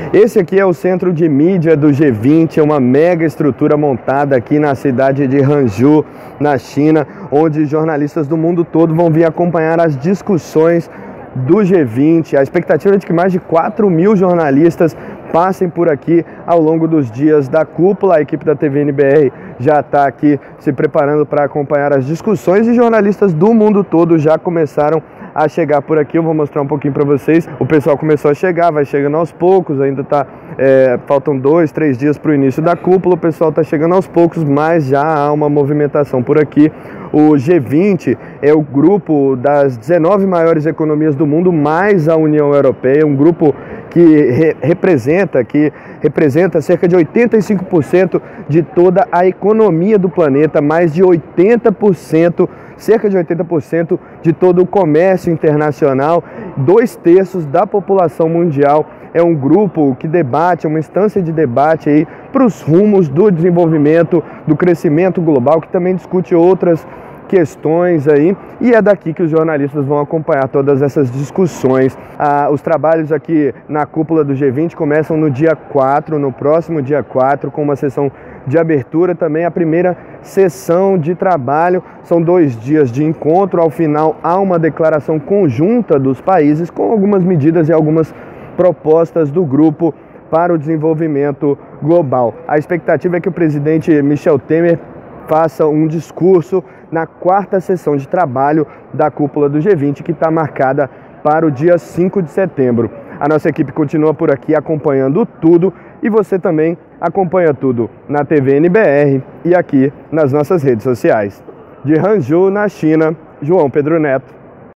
Esse aqui é o centro de mídia do G20, é uma mega estrutura montada aqui na cidade de Hangzhou, na China, onde jornalistas do mundo todo vão vir acompanhar as discussões do G20. A expectativa é de que mais de 4.000 jornalistas passem por aqui ao longo dos dias da cúpula. A equipe da TVNBR já está aqui se preparando para acompanhar as discussões e jornalistas do mundo todo já começaram a chegar por aqui. Eu vou mostrar um pouquinho para vocês. O pessoal começou a chegar, vai chegando aos poucos, ainda faltam 2, 3 dias para o início da cúpula. O pessoal está chegando aos poucos, mas já há uma movimentação por aqui. O G20 é o grupo das 19 maiores economias do mundo, mais a União Europeia, um grupo que representa cerca de 85% de toda a economia do planeta, mais de 80%, cerca de 80% de todo o comércio internacional, 2/3 da população mundial. É um grupo que debate, é uma instância de debate aí para os rumos do desenvolvimento, do crescimento global, que também discute outras questões aí, e é daqui que os jornalistas vão acompanhar todas essas discussões. Os trabalhos aqui na cúpula do G20 começam no dia 4, no próximo dia 4, com uma sessão de abertura, também a primeira sessão de trabalho. São 2 dias de encontro, ao final há uma declaração conjunta dos países com algumas medidas e algumas propostas do grupo para o desenvolvimento global. A expectativa é que o presidente Michel Temer faça um discurso na 4ª sessão de trabalho da cúpula do G20, que está marcada para o dia 5 de setembro. A nossa equipe continua por aqui acompanhando tudo e você também acompanha tudo na TVNBR e aqui nas nossas redes sociais. De Hangzhou, na China, João Pedro Neto.